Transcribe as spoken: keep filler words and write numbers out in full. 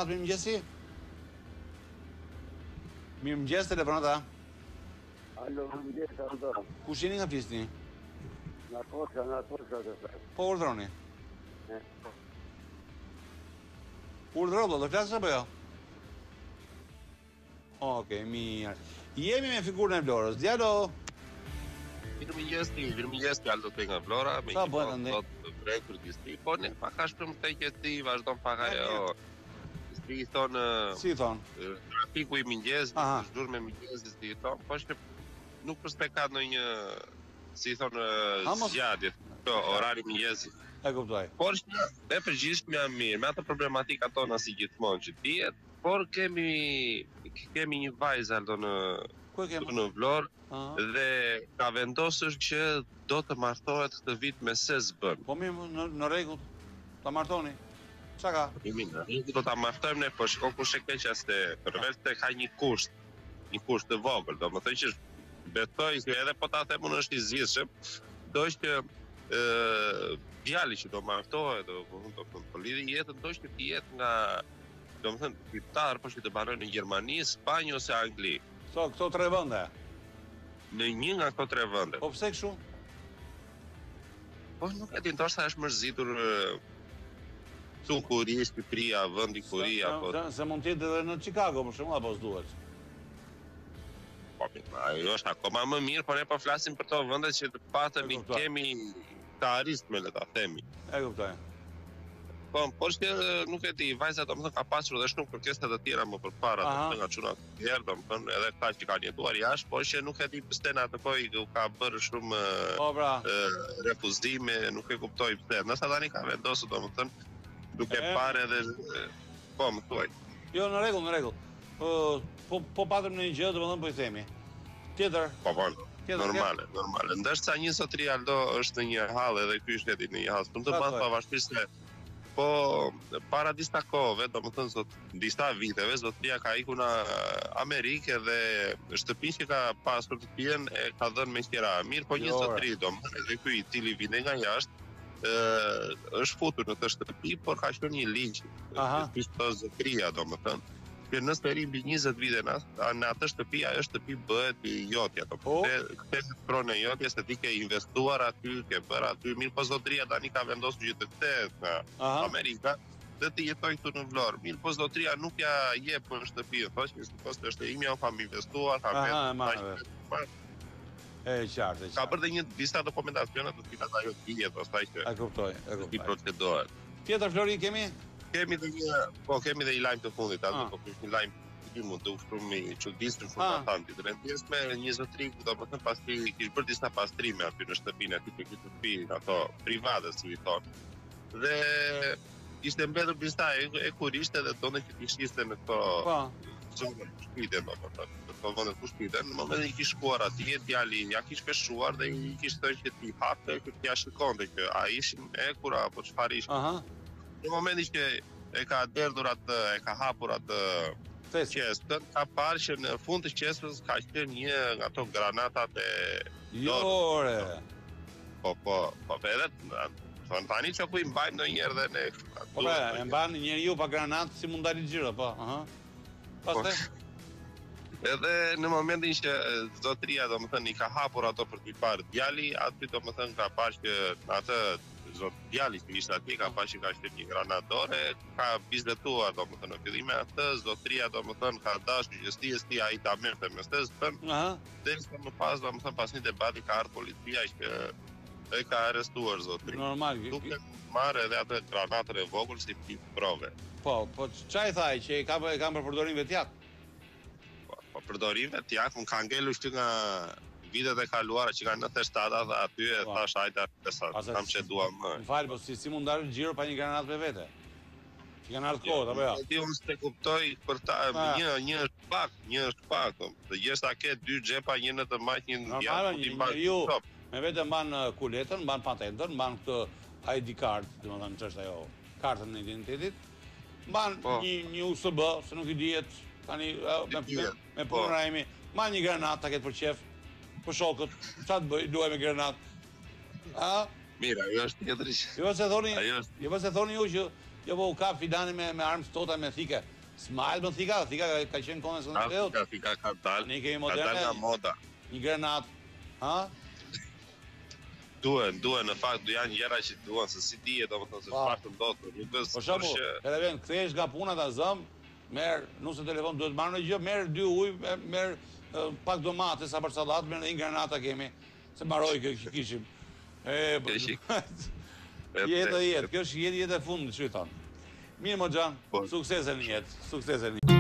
telefonat mirë mëngjesi? Mirë mëngjes, telefonata. Alo, mirë mëngjes, Ando. Kush jeni nga flisni? Nga Korça, nga Korça të flas. Po urdhroni. Urdhro, do të flasësh apo jo? Okej, mirë. Jemi me figurën e Vlorës. Djalo. Mirë mëngjes, mirë mëngjes, Aldo te nga Vlora, me Sa bën ande? të brekur disti. Po ne pak ka shpërm të që ti vazhdon pak ajo. Si thonë, Si thon? trafiku i mëngjesit, Aha. zhdur me mëngjesit si thon, po është nuk përste ka ndonjë si thonë Ha, mos- zgjatje, to orari mëngjesit. E kuptoj. Por është e përgjithshme jam mirë, me atë problematika tona si gjithmonë që dihet, por kemi kemi një vajzë Aldo në Ku e kem? në Vlorë Aha. dhe ka vendosur që do të martohet këtë vit me se s'bën. Po mirë, në, në rregull. Ta martoni. Çka ka? Jemi në rregull, do ta martojmë ne, po shkon kush e keqja se përveç se ka një kusht, një kusht të vogël, domethënë që besoj se edhe po ta them unë është i zgjidhshëm, do që ë djali që do martohet, do do të po lidhë jetën, do që të jetë nga domethënë shqiptar, po që të banojë në Gjermani, Spanjë ose Angli. Këto, këto tre vende. Në një nga këto tre vende. Po pse kështu? Po nuk e di, ndoshta është mërzitur tu kuri, Shqipëria, vendi kuri Se- apo se, se mund të jetë edhe në Chicago, për shembull, apo s'duhet. po ajo është akoma më mirë, por ne po flasim për to vende që të patëm E i kuptoj. kemi të aristme, le ta themi. E kuptoj. Po, por që nuk e di, vajza domethënë ka pasur edhe shumë kërkesa të tjera më përpara, Aha. domethënë nga çuna të tjerë, domethënë edhe ata që kanë jetuar jashtë, por që nuk e di pse në atë kohë u ka bërë shumë Po pra. ë, refuzime, nuk e kuptoj pse. Nëse tani ka vendosur domethënë duke E. parë edhe e, po më thuaj. Jo, në rregull, në rregull. Po po po patëm në një gjë, domethënë po i themi. Tjetër, Po po. tjetër. Normale, normale. Ndërsa një zotëri Aldo është në një hall edhe ky shteti në një hall. Për të Sa bërë thoj? pavarësisht se po para disa kohëve, domethënë zot disa viteve, zotëria ka ikur në Amerikë dhe shtëpinë që ka pasur të tjen e ka dhënë me qira. Mirë, po një Jo, ore. zotëri domethënë edhe ky i cili vjen nga jashtë ë është futur në të shtëpi, por ka qenë një ligj. Aha. Ishte zotëria domethënë. Që nëse ri mbi njëzet vite në as- në atë shtëpi, ajo shtëpi bëhet i jotja. Do Po. të këtë pronë e jotja se ti ke investuar aty, ke bërë aty, mirë po zotëria tani ka vendosur që të kthehet nga Aha. Amerika dhe të jetoj këtu në Vlorë. Mirë po zotëria nuk ja jep në shtëpi, thosh që sipas të është e imja, kam investuar, kam Aha, vetë- e marrë. E qartë, e Ka qartë. bërë dhe një disa dokumentacione të cilat ajo dihet pastaj që E kuptoj, e i kuptoj. procedohet. Tjetër Flori kemi? Kemi dhe një, po kemi dhe një lajm të fundit, atë Ah. po ky është një lajm i mund të shumë i çuditshëm shumë Ah. fantastik. Dhe ndjes me një zotëri, domethënë pasi kish bërë disa pastrime aty në shtëpinë aty te ky shtëpi, ato private si i thonë. Dhe ishte mbetur disa e, e kurishte dhe donte që t'i shiste në këto Po. zonë shpite, domethënë, në këto vende ku shpite. Në momentin që kish shkuar atje, djali ja kish peshuar dhe i kish thënë që ti hapte, që t'ja shikonte që a ishin ekur apo çfarë ishin. Aha. Në momentin që e ka derdhur atë, e ka hapur atë Tes. qesën, ka parë që në fund të qesës ka qenë një nga ato granatat e Jo, ore. po po po po, edhe thonë tani që ku i mbajmë ndonjëherë dhe ne. Po pra, e mban njeriu pa granat si mund dalë xhiro, po. Aha. Pastaj. Edhe në momentin që e, zotëria domethënë i ka hapur ato për t'i parë djali, aty domethënë ka parë që në atë zot djali që ishte atje ka parë që ka shtypur një granat dore, ka bizetuar domethënë në fillim me atë, zotëria domethënë ka dashur që sti sti ai ta merrte me stes bën, Aha. derisa më pas domethënë pas një debati ka ardhur policia që e ka arrestuar zotërin. Normal. Duke marrë edhe atë granatën e vogël si pikë prove. Po, po çfarë thaj që e ka e kanë për përdorim vetjak? Po, po përdorime t'jak, më ka ngelur shty nga vitet e kaluara që kanë nëntëdhjetë shtatë dhe aty e Po. thash hajta sa Asa- kam që dua më. Më fal, po si si mund dalë xhiro pa një granat me vete? Që kanë ardhur kohët apo jo? Ti unë s'te kuptoj për ta Ah. një një është pak, një është pak. Të jesh ta ke dy xhepa, një në të majt, një në Normal, djathtë, një ti mbaj njeriu top. me vete mban uh, kuletën, mban patentën, mban këtë I D card, domethënë ç'është ajo, kartën e identitetit. Mban Po. një një U S B, se nuk i dihet tani uh, me, me, dihet, me po. punën rajmi, mban një granat ta ketë për qef, për shokët, çfarë të bëj, luaj me granat. A? Mirë, ajo është tjetër. Jo se thoni, Ajo është- jo se thoni ju që Jo, po u kap filani me, me armë stota me thike. Smile më thika, thika ka, ka qenë kone së në teut. Afrika, Afrika ka dalë. Ne kemi Ka moderne. dalë nga moda. Një granat. Ha? Duhen, duhen, në fakt, janë gjëra që duhen, se si dihet, domethënë se Pa. çfarë të ndodhë. Nuk është Për shembull, që Eleven, kthehesh nga puna ta zëm, merr, nëse telefon duhet marrë në gjë, merr dy ujë, merr eh, pak domate sa për sallatë, merr një granata kemi. Se mbaroi kjo që kishim. E, Keshi. jetë e jetë, kjo është jetë jetë e fundit, që i thonë. Mirë, Moxhan, Po. suksese në jetë, suksese në jetë.